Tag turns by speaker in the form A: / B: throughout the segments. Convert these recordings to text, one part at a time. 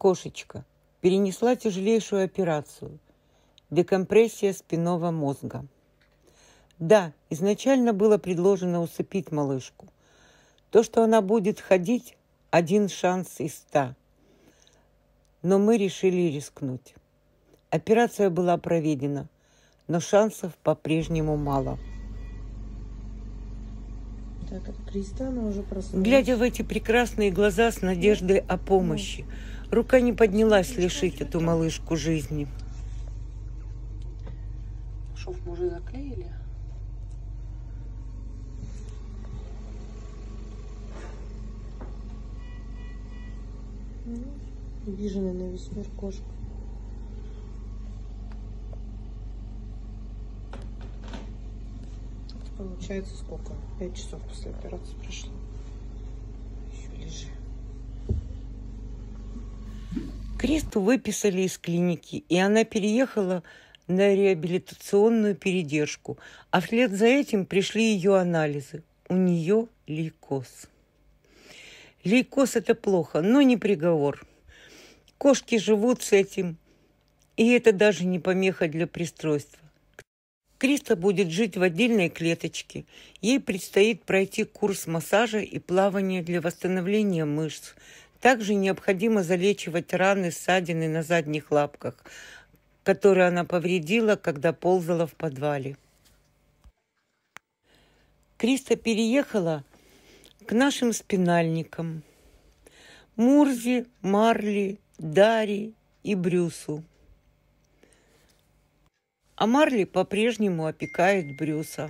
A: кошечка перенесла тяжелейшую операцию – декомпрессия спинного мозга. Да, изначально было предложено усыпить малышку. То, что она будет ходить – 1 шанс из 100. Но мы решили рискнуть. Операция была проведена, но шансов по-прежнему мало.
B: Так, это Криста, она уже проснулась.
A: Глядя в эти прекрасные глаза с надеждой о помощи, рука не поднялась лишить эту малышку жизни.
B: Шов мы уже заклеили. Обиженная на весь мир кошка. Получается сколько? 5 часов после операции прошло. Еще лежи.
A: Кристу выписали из клиники, и она переехала на реабилитационную передержку, а вслед за этим пришли ее анализы. У нее лейкоз. Лейкоз – это плохо, но не приговор. Кошки живут с этим, и это даже не помеха для пристройства. Криста будет жить в отдельной клеточке. Ей предстоит пройти курс массажа и плавания для восстановления мышц. Также необходимо залечивать раны, ссадины на задних лапках, которые она повредила, когда ползала в подвале. Криста переехала к нашим спинальникам – Мурзе, Марли, Дари и Брюсу. А Марли по-прежнему опекает Брюса.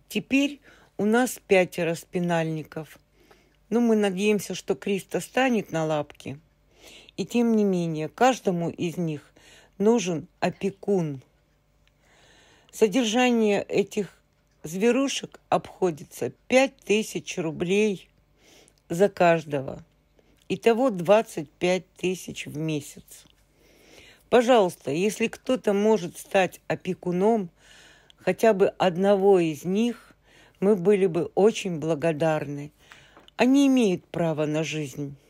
A: Теперь у нас 5 спинальников. Но мы надеемся, что Криста станет на лапки. И тем не менее, каждому из них нужен опекун. Содержание этих зверушек обходится 5000 рублей за каждого. Итого 25 000 в месяц. Пожалуйста, если кто-то может стать опекуном хотя бы одного из них, мы были бы очень благодарны. Они имеют право на жизнь.